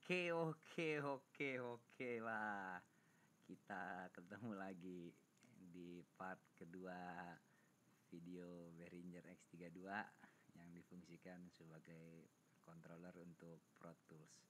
Oke lah. Kita ketemu lagi di part kedua video Behringer X32 yang difungsikan sebagai controller untuk Pro Tools.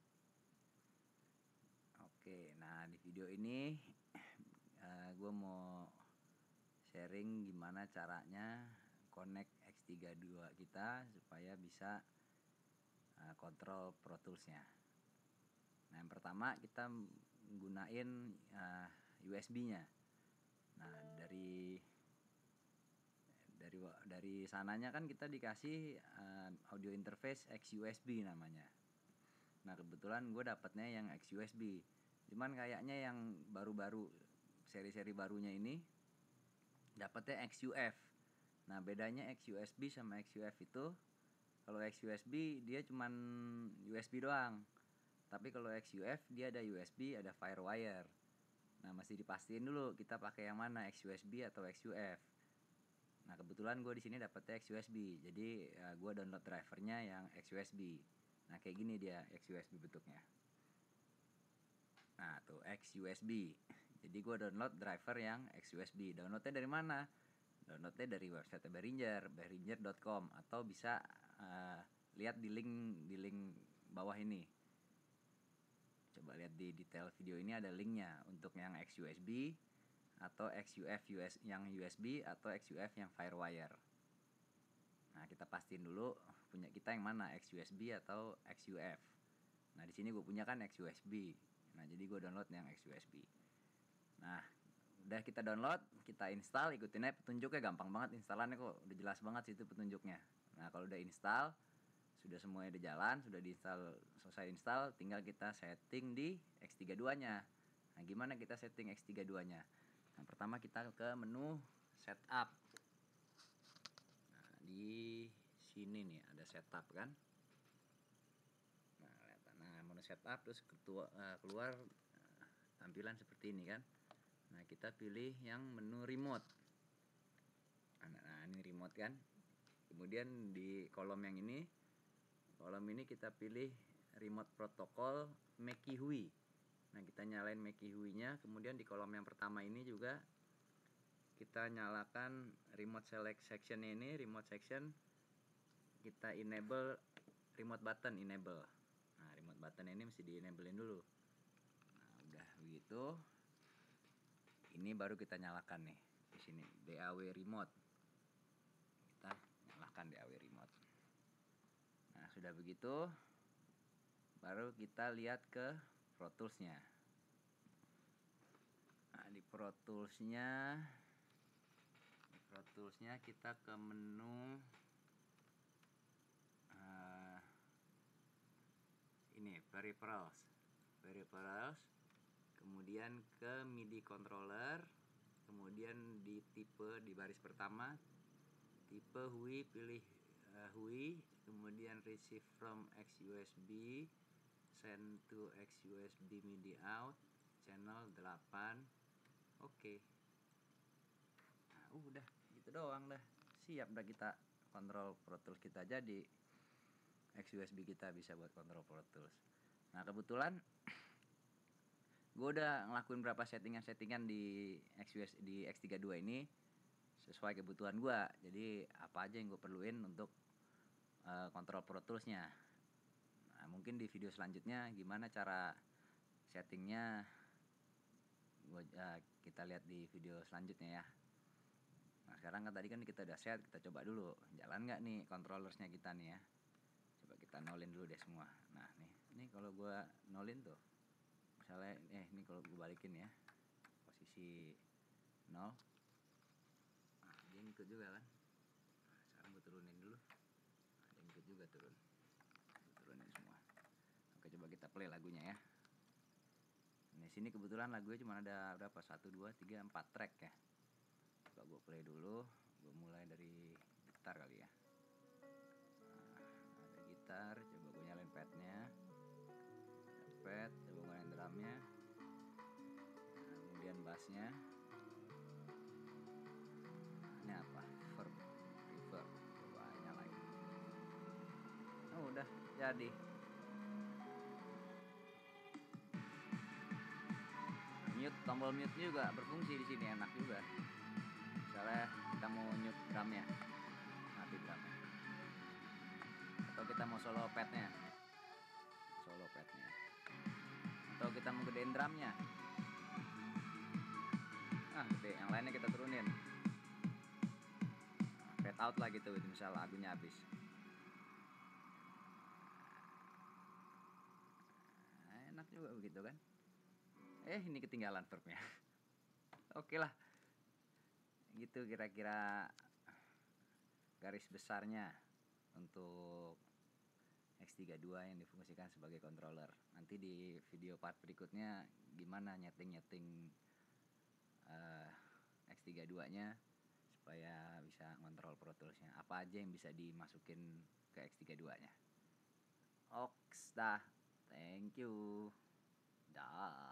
Oke, nah di video ini gue mau sharing gimana caranya connect X32 kita supaya bisa kontrol Pro Tools-nya. Nah, yang pertama kita gunain USB-nya. Nah, dari sananya kan kita dikasih audio interface XUSB namanya. Nah, kebetulan gue dapatnya yang XUSB. Cuman kayaknya yang baru-baru seri-seri barunya ini dapatnya XUF. Nah, bedanya XUSB sama XUF itu, kalau XUSB dia cuman USB doang. Tapi kalau XUF dia ada USB, ada Firewire. Nah, masih dipastiin dulu kita pakai yang mana, XUSB atau XUF. Nah, kebetulan gue di sini dapetnya XUSB. Jadi gue download drivernya yang XUSB. Nah, kayak gini dia XUSB bentuknya. Nah, tuh XUSB. Jadi gue download driver yang XUSB. Downloadnya dari mana? Downloadnya dari website Behringer, behringer.com, atau bisa lihat di link bawah ini. Coba lihat di detail video ini ada linknya untuk yang XUSB atau XUF yang USB atau XUF yang Firewire. Nah, kita pastiin dulu punya kita yang mana, XUSB atau XUF. Nah, di sini gue punya kan XUSB. Nah, jadi gue download yang XUSB. Nah, udah kita download, kita install, ikutin aja petunjuknya, gampang banget installannya kok, udah jelas banget situ petunjuknya. Nah, kalau udah install, sudah semuanya udah jalan, sudah diinstal, selesai install, tinggal kita setting di X32-nya. Nah, gimana kita setting X32-nya? Nah, pertama kita ke menu setup. Nah, di sini nih ada setup kan. Nah, lihat. Nah, menu setup terus keluar tampilan seperti ini kan. Nah, kita pilih yang menu remote. Nah, ini remote kan. Kemudian di kolom ini kita pilih remote protocol Mackie Hui. Nah, kita nyalain Mackie Hui-nya. Kemudian di kolom yang pertama ini juga kita nyalakan remote select section ini, remote section. Kita enable remote button, enable. Nah, remote button ini mesti di-enablein dulu. Nah, udah begitu. Ini baru kita nyalakan nih. Di sini DAW remote. Kita nyalakan DAW remote. Nah, sudah begitu, baru kita lihat ke Pro Tools-nya. Nah, di Pro Tools-nya kita ke menu ini peripherals, kemudian ke MIDI controller, kemudian di baris pertama tipe Hui, pilih Hui, kemudian receive from XUSB, send to XUSB MIDI out, channel 8. Oke. Nah, udah gitu doang dah. Siap dah kita kontrol Pro Tools kita, jadi XUSB kita bisa buat kontrol Pro Tools. Nah, kebetulan gue udah ngelakuin berapa settingan di X32 ini sesuai kebutuhan gue. Jadi apa aja yang gue perluin untuk kontrol Pro Tools-nya. Nah, mungkin di video selanjutnya gimana cara settingnya kita lihat di video selanjutnya ya. Nah, sekarang kan tadi kan kita udah set, kita coba dulu jalan nggak nih controllersnya kita nih ya. Coba kita nolin dulu deh semua. Nah, nih kalau gue nolin tuh, misalnya ini kalau gue balikin ya posisi 0. Nah, dia ngikut juga kan. Nah, sekarang gue turunin dulu. Nah, dia ngikut juga turunin semua. Oke, coba kita play lagunya ya. Nah, sini kebetulan lagunya cuma ada berapa? 1, 2, 3, 4 track ya. Coba gue play dulu. Gue mulai dari gitar kali ya. Nah, ada gitar, coba gue nyalain padnya. Pad, coba gue nyalain drumnya. Nah, kemudian bassnya. Ini apa? Reverb. Coba nyalain. Oh, udah jadi. tombol mute juga berfungsi di sini, enak juga. Misalnya kita mau mute drumnya, mati drumnya. Atau kita mau solo padnya, atau kita mau gedein drumnya, gede, yang lainnya kita turunin, fade out lah gitu misal lagunya habis. Enak juga begitu kan. Ini ketinggalan verbnya. Oke lah, gitu kira-kira garis besarnya untuk X32 yang difungsikan sebagai controller. Nanti di video part berikutnya gimana nyeting X32 nya supaya bisa ngontrol Pro Tools-nya. Apa aja yang bisa dimasukin ke X32 nya. Oks dah. Thank you. Dah.